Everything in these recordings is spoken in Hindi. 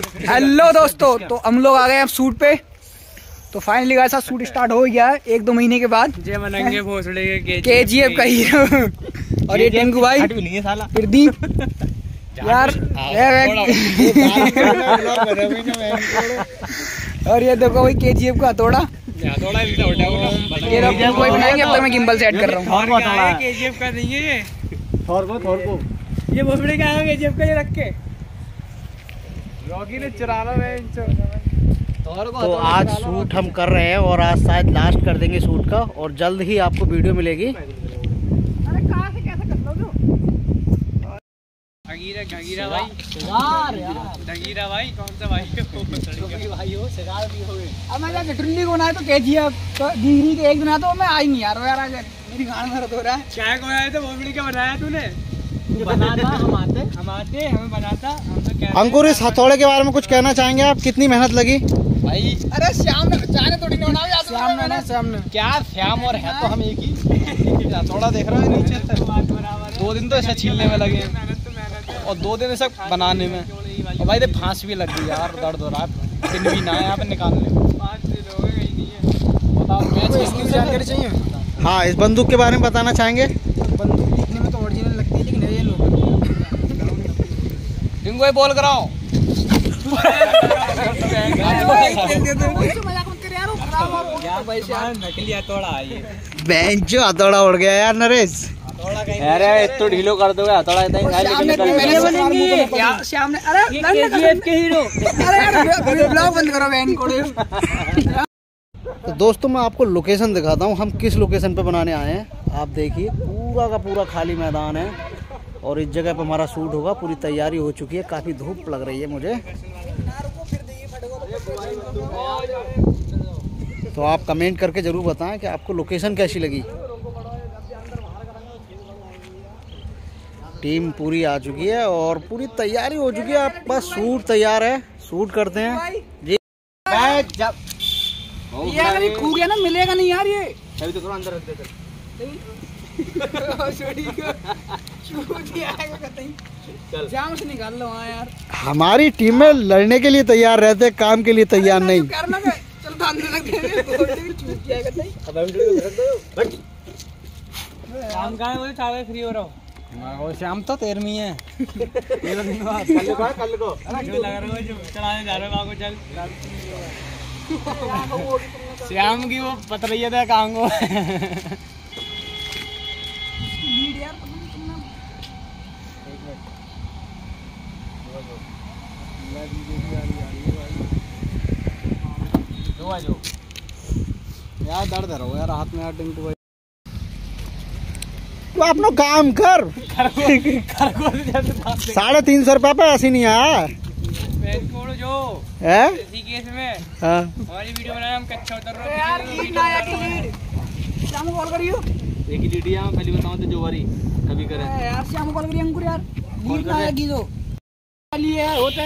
हेलो दोस्तों, तो हम लोग आ गए अब शूट पे। तो फाइनली गाइस शूट स्टार्ट हो गया है 1-2 महीने के बाद। KGF का हीरो और ये टेंगू भाई प्रदीप यार और ये देखो भाई KGF का हथौड़ा। कोई बनाएंगे, अब तक मैं गिम्बल से ऐड कर रहा हूँ। KGF का नहीं है ये, थोर को ये भोसड़ी का है KGF का, ये रख के रॉकी ने चुरा ला। तो आज शूट हम कर रहे हैं और आज शायद लास्ट कर देंगे शूट का, और जल्द ही आपको वीडियो मिलेगी। अरे कहाँ से कैसे कर लोगे? घगीरा भाई घगीरा भाई कौन सा भाई भाई हो शिकार भी हो गए। अब मैं जब टुल्ली को बनाया तो KGF तो डिग्री के एक दिन तो मैं आई नहीं यार मेरी गांड में दर्द हो रहा है। क्या को आया तो भोसड़ी का बनाया तूने? बनाता हम आते हमें बनाता हम तो क्या। अंकुर, इस हथौड़े के बारे में कुछ कहना चाहेंगे आप? कितनी मेहनत लगी भाई? अरे श्याम ने थोड़ी ना श्याम ने क्या श्याम और है तो हम एक ही हथौड़ा देख रहे हो नीचे। 2 दिन तो ऐसे छीलने में लगे और 2 दिन ऐसा बनाने में, और भाई फांस भी लग गई यार, दर्द हो रहा है, पिन भी ना है यहाँ पे निकालने में। बताओ इसकी जानकारी चाहिए? हाँ, इस बंदूक के बारे में बताना चाहेंगे? बंदूक दिखने में तो ओरिजिनल लगती है, लेकिन ये लोग टिंगू भाई बोल कराओ। नकली हथौड़ा है बेंच जो हथौड़ा उड़ गया यार नरेश। अरे तो ढीलो कर दोगे हथौड़ा श्याम ने अरे के हीरो अरे ब्लॉग बंद करो बहन को। तो दोस्तों मैं आपको लोकेशन दिखाता हूँ, हम किस लोकेशन पे बनाने आए हैं। आप देखिए पूरा का पूरा खाली मैदान है और इस जगह पे हमारा शूट होगा। पूरी तैयारी हो चुकी है, काफ़ी धूप लग रही है मुझे। तो आप कमेंट करके ज़रूर बताएं कि आपको लोकेशन कैसी लगी। टीम पूरी आ चुकी है और पूरी तैयारी हो चुकी है। आप बस शूट तैयार है, शूट करते हैं जी। ये अगर खू गया ना मिलेगा नहीं यार, ये अभी तो थोड़ा अंदर रख देते। जाम से निकाल लो। हाँ यार, हमारी टीम में लड़ने के लिए तैयार रहते, काम के लिए तैयार नहीं। शाम का है चावे फ्री हो रहा हूँ। श्याम तो 13वीं है। कल को चलाने जा रहे हो चल। श्याम की वो पतरैया था कांगो। यार दर्द रहो यार हाथ में यार टिंकू भाई। तो आप लोग काम कर 350 रुपया पे ऐसी नहीं आया जो है केस में। हाँ, हमारी वीडियो बनाए हम कच्चा उतर रहे यार लीड ना आया कि लीड श्याम को कॉल करियो। एक ही लीड है पहले बताओ तो जो बारी कभी करे यार श्याम को कॉल करियो अंकुर यार। लीड ना आया कि जो लिए है होता है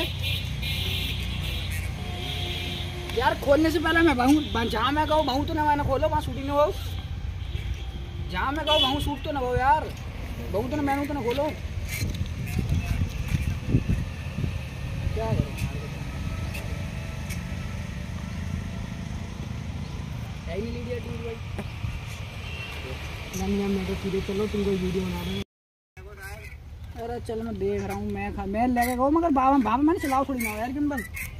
यार। खोलने से पहले मैं bahूं जहाँ मैं कहूँ bahूं तो ना मैंने खोलो, वहाँ शूटिंग हो। जहाँ मैं कहूँ bahूं शूट तो ना हो यार, bahूं तो ना मैंने तो ना खोलो। क्या करो नहीं लीडिया टीम भाई मैं तो सीधे चलो तुम कोई वीडियो बना रहे हो। अरे चलो मैं देख रहा हूँ, मैं लेके गो मगर बाबा मैंने चलाओ थोड़ी ना यार गिम्बल।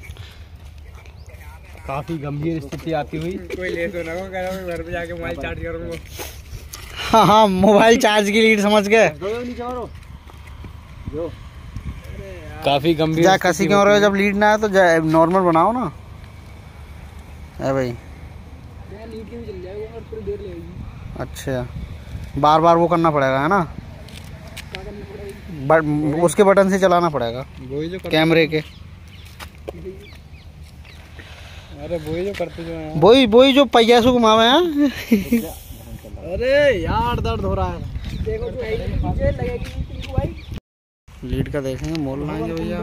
काफी गंभीर स्थिति आती हुई। कोई ले तो ना कह रहा हूँ घर पे जाके मोबाइल चार्ज करूंगा। हाँ, मोबाइल चार्ज की लीड समझ गए। काफी गंभीर जा कसी क्यों रहे हो? जब लीड ना है तो नॉर्मल बनाओ ना। है भाई लीड के भी चल जाएगा और थोड़ी देर लगेगी। अच्छा, बार बार वो करना पड़ेगा है ना, उसके बटन से चलाना पड़ेगा कैमरे के। अरे वही जो करते जो हैं, वही जो पहिया से घुमावे हैं। अरे यार दर्द हो रहा है। देखो लगेगी भाई। लीड का देखेंगे, मोल लाएंगे भैया।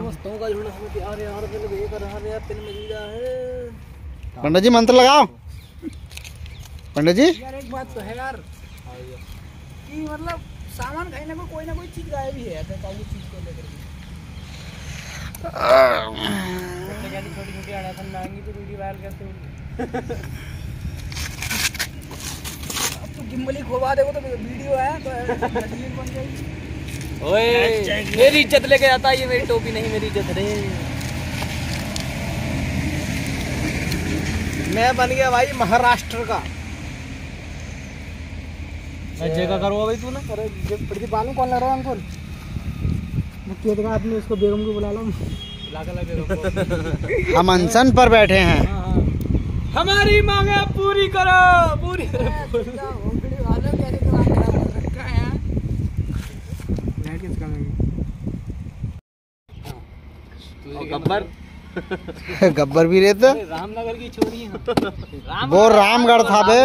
पंडित जी मंत्र लगाओ। पंडित जी यार एक बात तो है यार कि मतलब सामान कहीं ना कोई ना कोई चीज गायब ही है चीज को लेकर। वीडियो वायरल करते अब तो गिम्बल ही खोवा देखो तो वीडियो है तो बन जाएगी। ओए मेरी इज्जत लेके जाता है ये, मेरी टोपी नहीं मेरी इज्जत रे। मैं बन गया भाई महाराष्ट्र का। जगह करो भाई तू ना प्रतिभा कौन लग रहा है अंकुल? आपने उसको बेगम को बुला लो। हम अनशन पर बैठे हैं। हमारी मांगे पूरी करो, पूरी गब्बर गब्बर भी रहते रामनगर की छोरी है। वो रामगढ़ था बे।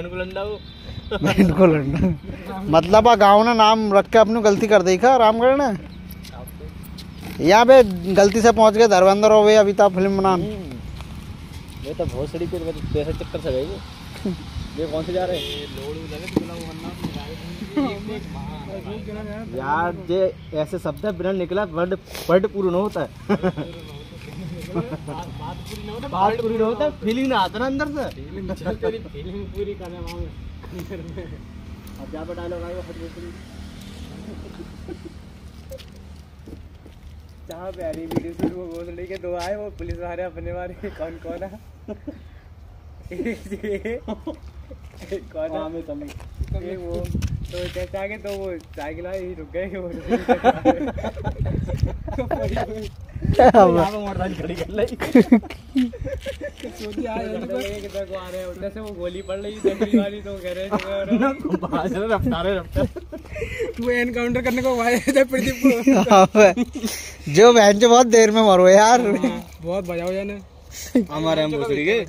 इनको लड़ना मतलब गाँव ने नाम रख के अपनी गलती कर देखा रामगढ़ ने। यहाँ पे गलती से पहुँच गए धर्मेंद्र हो गए अमिताभ फिल्म बनाने। ये तो बहुत सड़ी पैसे चक्कर से गए ये कौन से जा रहे हैं यार। ये ऐसे शब्द है बिना निकला वर्ड पूर्ण होता है। बात पूरी न होता है, फीलिंग ना आता ना अंदर से। फीलिंग पूरी करने अब जा पर डायलॉग आएगा जहाँ पे आ रही वीडियो शूट वो बोल के दो आए वो पुलिस वाले अपने वाले कौन कौन है कौन है वो तो जैसे आगे तो वो साइकिल वाले ही रुक गए वो वो गोली पड़ रही वाली तो कह रहे वो एनकाउंटर करने को प्रदीप को जो बहन जो बहुत देर में मरो यार। बहुत बजाओ जाने हमारे हम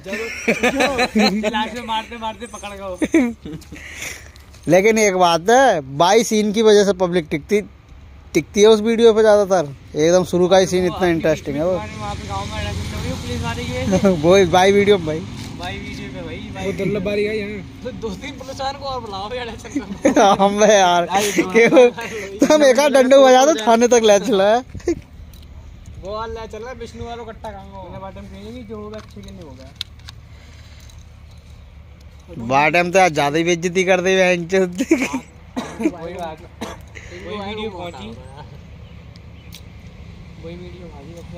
मारते मारते पकड़ गए। लेकिन एक बात है 22 सीन की वजह से पब्लिक टिकती है उस वीडियो पे ज्यादातर। एकदम शुरू का ही सीन इतना इंटरेस्टिंग है वो वो बाई वीडियो में भाई वो दुर्लभ बारी है यहाँ तो 2-3 पुलिस वालों को और बुलाओ हम यार हम एक डंडो बजा दो थाने तक ले चला है वो ले चल रहा विष्णु वालों कट्टा खाऊंगा बाटम कहेंगे जो होगा अच्छे के नहीं होगा। बाटम तो आज ज्यादा ही बेइज्जती कर दे वही बात वही वीडियो पहुंची वही वीडियो भाजी रख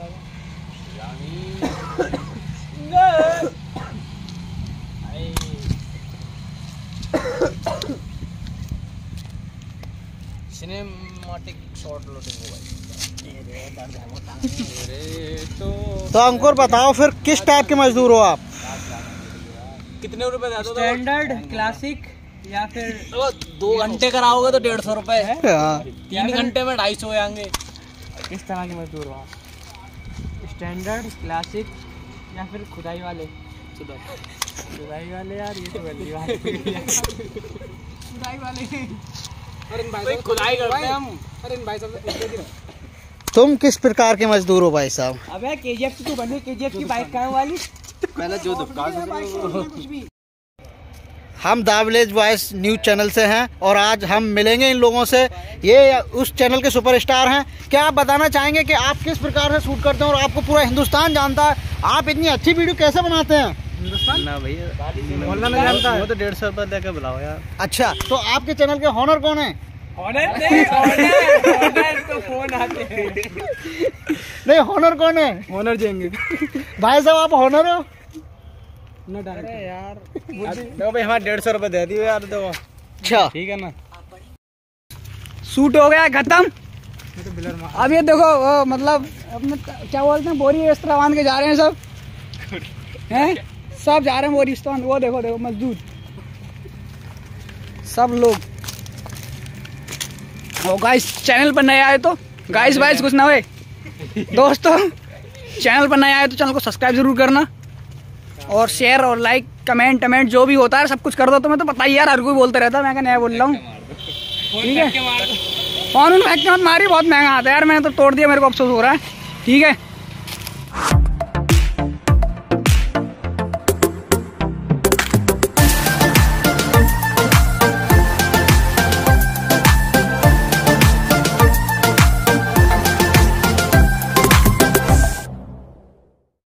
सिनेमैटिक शॉट लोडिंग हो भाई। तो अंकुर बताओ फिर किस टाइप के मजदूर हो आप? कितने रुपए दे दो? स्टैंडर्ड, क्लासिक या फिर 2 घंटे कराओगे तो 150 रुपए है। 3 घंटे में 250 हो जाएंगे। किस तरह के मजदूर हो? स्टैंडर्ड, क्लासिक या फिर खुदाई वाले? खुदाई वाले यार ये तो गलती बात है। खुदाई वाले अरे खुदाई करते हैं हम। अरे भाई साहब तुम किस प्रकार के मजदूर हो भाई साहब? अबे केजीएफ की तू बनी, केजीएफ की बाइक कहाँ वाली? पहले जो दुकान कुछ भी। हम the village voice news channel से हैं और आज हम मिलेंगे इन लोगों से। ये उस चैनल के सुपरस्टार हैं। क्या आप बताना चाहेंगे कि आप किस प्रकार से शूट करते हैं और आपको पूरा हिंदुस्तान जानता है, आप इतनी अच्छी वीडियो कैसे बनाते हैं? हिंदुस्तान ना भैया बोलना नहीं जानता है वो तो 150 रुपए देकर बुलाओ यार। अच्छा तो आपके चैनल के ऑनर कौन है? ऑनर नहीं, ऑनर तो फोन आते हैं। नहीं ऑनर कौन है? ऑनर देंगे भाई साहब आप ऑनर हो? अरे यार दो भाई हमारे 150 रुपए दे दियो यार दो। अच्छा ठीक है ना। शूट हो गया खत्म। अब ये देखो मतलब अपने क्या बोलते हैं बोरी इस तरह बांध के जा रहे हैं सब हैं, सब जा रहे हैं बोरी इस तरह। वो देखो देखो मजदूर सब लोग। और गाइस चैनल पर नए आए तो गाइस कुछ ना हुए दोस्तों, चैनल पर नए आए तो चैनल को सब्सक्राइब जरूर करना और शेयर और लाइक कमेंट जो भी होता है सब कुछ कर दो। तुम्हें तो पता ही यार हर कोई बोलता रहता है, मैं क्या नया बोल रहा हूँ। ठीक है फोन फेंक के मत मारी, बहुत महंगा आता है यार, मैंने तो तोड़ दिया, मेरे को अफसोस हो रहा है। ठीक है